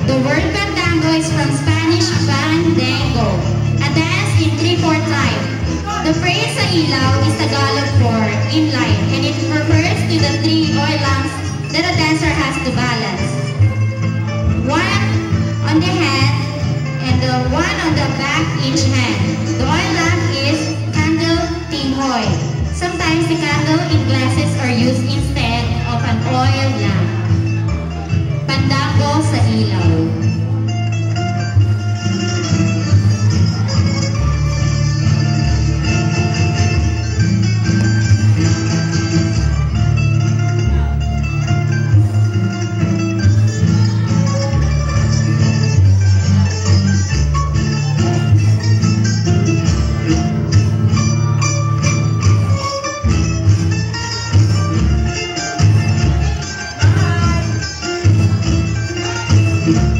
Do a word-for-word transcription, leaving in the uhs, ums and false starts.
The word fandango is from Spanish fandango, a dance in three-fourth line. The phrase sa ilaw is Tagalog for in line, and it refers to the three oil lamps that a dancer has to balance. One on the head and the one on the back each hand. The oil lamp is candle timoy. Sometimes the candle in glasses are used instead of an oil lamp. Pandango sa ilaw. Bye.